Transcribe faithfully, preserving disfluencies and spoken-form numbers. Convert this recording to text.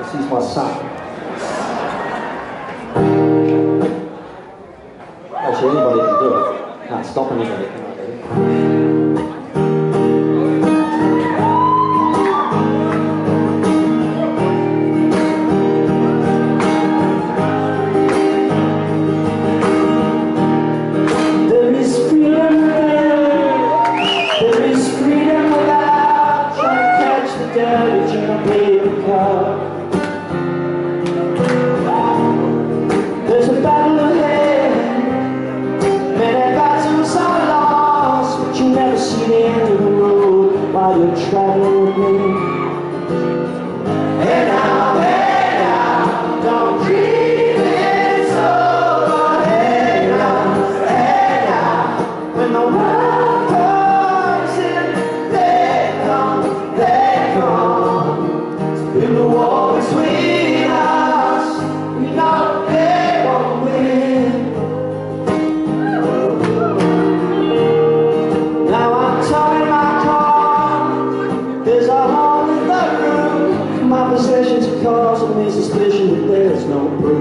because he's my son. Actually, anybody can do it. Can't stop anybody, can I, really? There's a battle ahead, many battles are lost, but you never see the end of the road while you're traveling with me. Hey now, hey now, don't dream it's over. Hey now, hey now, when the world comes in, they come, they come. In the war between us, we know they won't win. Now I'm towing my car, there's a hole in the roof. My possessions are causing me suspicion, but there's no proof.